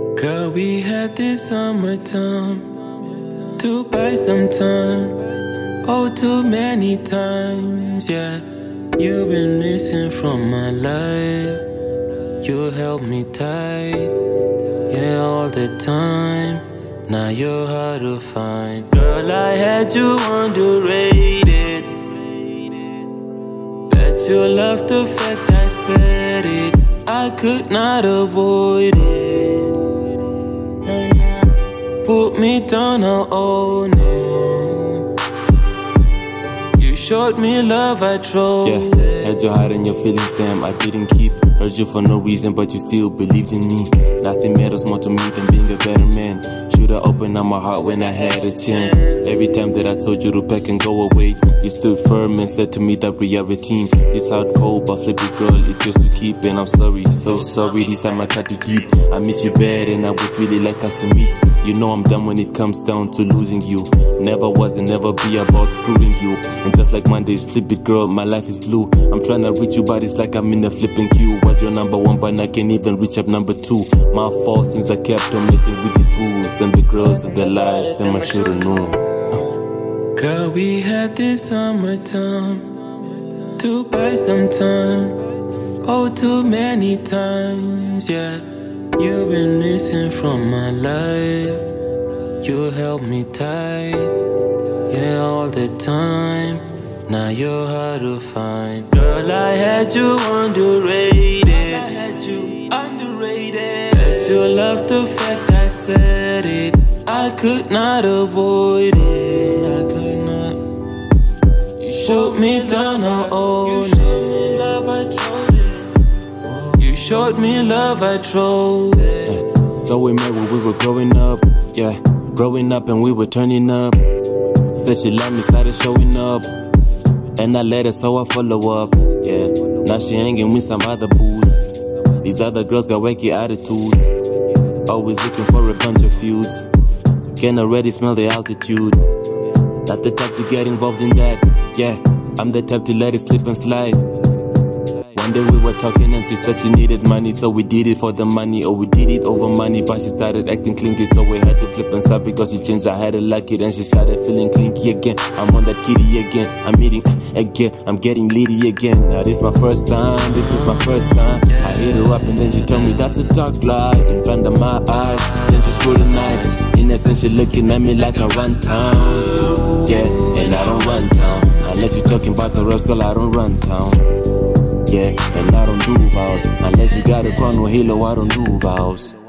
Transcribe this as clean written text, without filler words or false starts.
Girl, we had this summertime to buy some time. Oh, too many times, yeah. You've been missing from my life. You held me tight, yeah, all the time. Now you're hard to find. Girl, I had you underrated. Bet you love the fact I said it. I could not avoid it. Put me down, I'll own it. You showed me love, I drove it. Had you hiding your feelings, damn, I didn't keep. Heard you for no reason, but you still believed in me. Nothing matters more to me than being a better man. Should've opened up my heart when I had a chance. Every time that I told you to pack and go away, you stood firm and said to me that we are a team. This hard cold but flip it, girl, it's yours to keep. And I'm sorry, so sorry, this time I cut you deep. I miss you bad and I would really like us to meet. You know I'm done when it comes down to losing you. Never was and never be about screwing you. And just like Mondays, flip it, girl, my life is blue. I'm trying to reach you, but it's like I'm in a flipping queue. Was your number one, but I can't even reach up number two. My fault since I kept on messing with these booze. And the girls that they lies, them I should've known. Girl, we had this summertime to buy some time. Oh, too many times, yeah. You've been missing from my life. You held me tight, yeah, all the time. Now you're hard to find. Girl, I had you underrated. Bet you love the fact I said it. I could not avoid it. I could not. You showed me down, I'll own it. You showed me love, I drove it. So we met when we were growing up, yeah. Growing up and we were turning up. Said she loved me, started showing up. And I let her, so I follow up, yeah. Now she hanging with some other booze. These other girls got wacky attitudes. Always looking for a bunch of feuds. Can already smell the altitude. Not the type to get involved in that, yeah. I'm the type to let it slip and slide. One day we were talking and she said she needed money, so we did it for the money, or we did it over money. But she started acting clinky, so we had to flip and stop because she changed. I had to like it and she started feeling clinky again. I'm on that kitty again, I'm eating again, I'm getting litty again. Now this my first time, this is my first time. I hit her up and then she told me that's a dark lie in front of my eyes. Then she scrutinized, in essence she looking at me like I run town. Yeah, and I don't run town. Unless you're talking about the raps, girl, I don't run town. Yeah, and I don't do vows. Unless you got a crown or halo, I don't do vows.